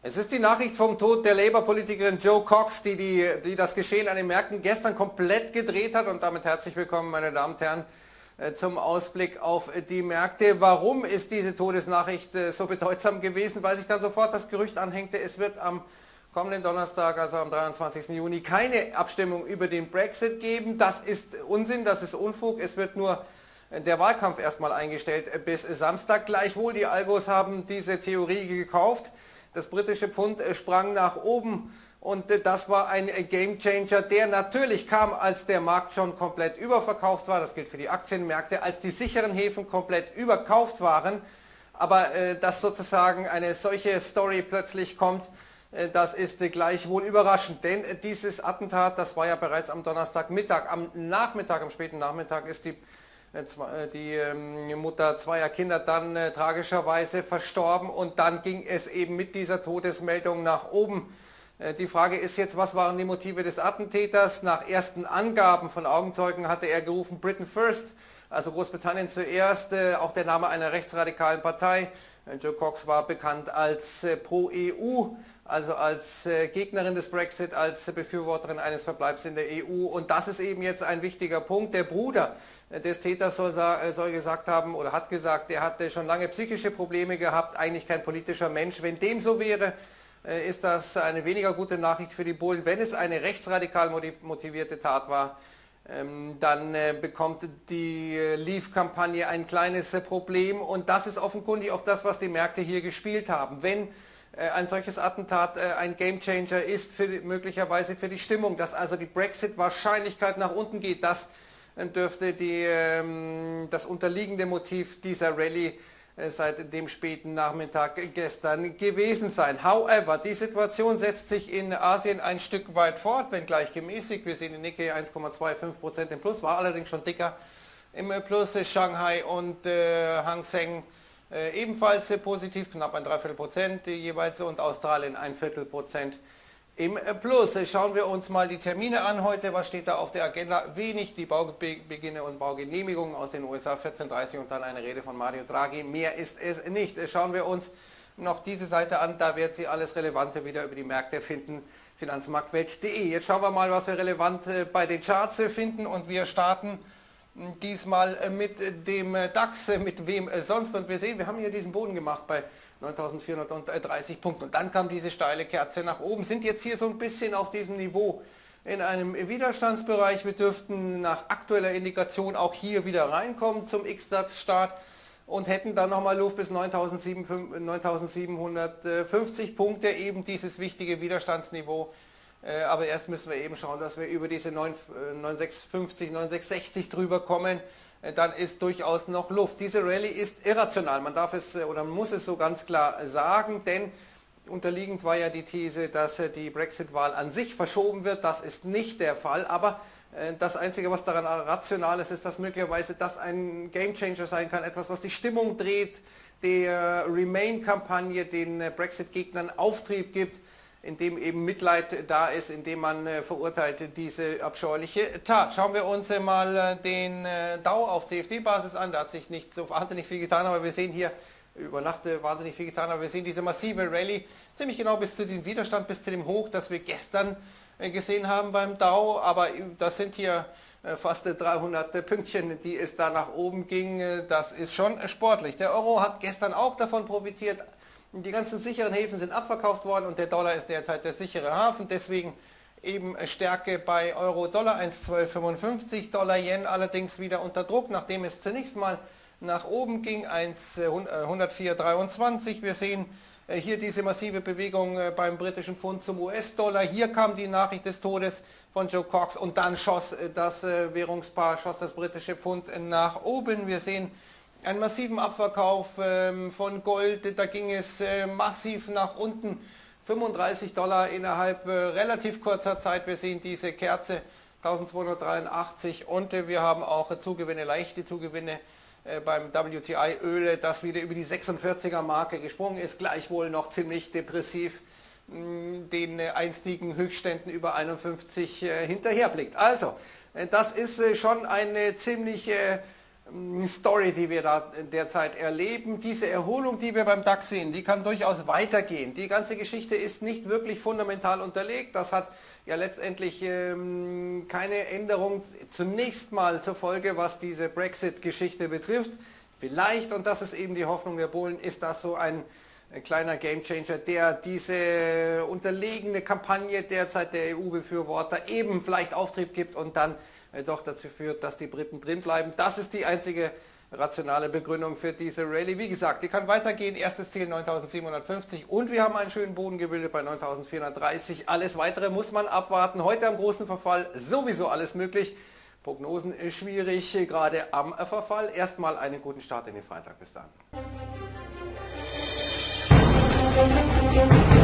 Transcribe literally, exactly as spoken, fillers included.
Es ist die Nachricht vom Tod der Labour-Politikerin Jo Cox, die, die, die das Geschehen an den Märkten gestern komplett gedreht hat. Und damit herzlich willkommen, meine Damen und Herren, zum Ausblick auf die Märkte. Warum ist diese Todesnachricht so bedeutsam gewesen? Weil sich dann sofort das Gerücht anhängte, es wird am kommenden Donnerstag, also am dreiundzwanzigsten Juni, keine Abstimmung über den Brexit geben. Das ist Unsinn, das ist Unfug. Es wird nur der Wahlkampf erstmal eingestellt bis Samstag. Gleichwohl, die Algos haben diese Theorie gekauft. Das britische Pfund sprang nach oben und das war ein Gamechanger, der natürlich kam, als der Markt schon komplett überverkauft war. Das gilt für die Aktienmärkte, als die sicheren Häfen komplett überkauft waren. Aber äh, dass sozusagen eine solche Story plötzlich kommt, äh, das ist äh, gleichwohl überraschend. Denn äh, dieses Attentat, das war ja bereits am Donnerstagmittag. Am Nachmittag, am späten Nachmittag ist die die ähm, Mutter zweier Kinder dann äh, tragischerweise verstorben und dann ging es eben mit dieser Todesmeldung nach oben. Äh, die Frage ist jetzt, was waren die Motive des Attentäters? Nach ersten Angaben von Augenzeugen hatte er gerufen, Britain First, also Großbritannien zuerst, äh, auch der Name einer rechtsradikalen Partei. Äh, Jo Cox war bekannt als äh, Pro-E U, also als äh, Gegnerin des Brexit, als äh, Befürworterin eines Verbleibs in der E U. Und das ist eben jetzt ein wichtiger Punkt. Der Bruder des Täters soll, soll gesagt haben oder hat gesagt, er hatte schon lange psychische Probleme gehabt, eigentlich kein politischer Mensch. Wenn dem so wäre, ist das eine weniger gute Nachricht für die Bullen. Wenn es eine rechtsradikal motivierte Tat war, dann bekommt die Leave-Kampagne ein kleines Problem und das ist offenkundig auch das, was die Märkte hier gespielt haben. Wenn ein solches Attentat ein Gamechanger ist, für, möglicherweise für die Stimmung, dass also die Brexit-Wahrscheinlichkeit nach unten geht, das dürfte die, ähm, das unterliegende Motiv dieser Rallye äh, seit dem späten Nachmittag gestern gewesen sein. However, die Situation setzt sich in Asien ein Stück weit fort, wenngleich gemäßigt. Wir sehen den Nikkei eins Komma fünfundzwanzig Prozent im Plus, war allerdings schon dicker im Plus. Shanghai und äh, Hang Seng äh, ebenfalls äh, positiv, knapp ein Dreiviertel Prozent äh, jeweils und Australien ein Viertel Prozent im Plus. Schauen wir uns mal die Termine an heute. Was steht da auf der Agenda? Wenig. Die Baubeginne und Baugenehmigungen aus den U S A vierzehn Uhr dreißig und dann eine Rede von Mario Draghi. Mehr ist es nicht. Schauen wir uns noch diese Seite an. Da wird Sie alles Relevante wieder über die Märkte finden. Finanzmarktwelt punkt de. Jetzt schauen wir mal, was wir relevant bei den Charts finden und wir starten diesmal mit dem DAX, mit wem sonst. Und wir sehen, wir haben hier diesen Boden gemacht bei neuntausendvierhundertdreißig Punkten. Und dann kam diese steile Kerze nach oben. Sind jetzt hier so ein bisschen auf diesem Niveau in einem Widerstandsbereich. Wir dürften nach aktueller Indikation auch hier wieder reinkommen zum X DAX-Start und hätten dann nochmal Luft bis neuntausendsiebenhundertfünfzig Punkte, eben dieses wichtige Widerstandsniveau. Aber erst müssen wir eben schauen, dass wir über diese neunundsechzig fünfzig, neunundsechzig sechzig drüber kommen. Dann ist durchaus noch Luft. Diese Rallye ist irrational, man darf es oder muss es so ganz klar sagen, denn unterliegend war ja die These, dass die Brexit-Wahl an sich verschoben wird. Das ist nicht der Fall, aber das Einzige, was daran rational ist, ist, dass möglicherweise das ein Gamechanger sein kann, etwas, was die Stimmung dreht, der Remain-Kampagne den Brexit-Gegnern Auftrieb gibt, indem eben Mitleid da ist, indem man äh, verurteilt diese abscheuliche Tat. Schauen wir uns äh, mal äh, den äh, Dow auf C F D-Basis an, da hat sich nicht so wahnsinnig viel getan, aber wir sehen hier, über Nacht äh, wahnsinnig viel getan, aber wir sehen diese massive Rallye, ziemlich genau bis zu dem Widerstand, bis zu dem Hoch, das wir gestern äh, gesehen haben beim Dow, aber äh, das sind hier äh, fast äh, dreihundert äh, Pünktchen, die es da nach oben ging, äh, das ist schon äh, sportlich. Der Euro hat gestern auch davon profitiert. Die ganzen sicheren Häfen sind abverkauft worden und der Dollar ist derzeit der sichere Hafen, deswegen eben Stärke bei Euro-Dollar eins Komma zwölf fünfundfünfzig, Dollar-Yen allerdings wieder unter Druck, nachdem es zunächst mal nach oben ging, eins Komma hundertvier dreiundzwanzig. Wir sehen hier diese massive Bewegung beim britischen Pfund zum U S-Dollar. Hier kam die Nachricht des Todes von Jo Cox und dann schoss das Währungspaar, schoss das britische Pfund nach oben. Wir sehen einen massiven Abverkauf ähm, von Gold, da ging es äh, massiv nach unten, fünfunddreißig Dollar innerhalb äh, relativ kurzer Zeit. Wir sehen diese Kerze eintausendzweihundertdreiundachtzig und äh, wir haben auch äh, Zugewinne, leichte Zugewinne äh, beim W T I-Öl, das wieder über die sechsundvierziger Marke gesprungen ist, gleichwohl noch ziemlich depressiv mh, den äh, einstigen Höchstständen über einundfünfzig äh, hinterherblickt. Also, äh, das ist äh, schon eine ziemliche Story, die wir da derzeit erleben. Diese Erholung, die wir beim DAX sehen, die kann durchaus weitergehen. Die ganze Geschichte ist nicht wirklich fundamental unterlegt. Das hat ja letztendlich ähm, keine Änderung zunächst mal zur Folge, was diese Brexit-Geschichte betrifft. Vielleicht, und das ist eben die Hoffnung der Bullen, ist das so ein Ein kleiner Gamechanger, der diese unterlegene Kampagne derzeit der E U-Befürworter eben vielleicht Auftrieb gibt und dann äh, doch dazu führt, dass die Briten drin bleiben. Das ist die einzige rationale Begründung für diese Rallye. Wie gesagt, die kann weitergehen. Erstes Ziel neuntausendsiebenhundertfünfzig und wir haben einen schönen Boden gebildet bei neuntausendvierhundertdreißig. Alles weitere muss man abwarten. Heute am großen Verfall sowieso alles möglich. Prognosen schwierig, gerade am Verfall. Erstmal einen guten Start in den Freitag. Bis dann. Thank you.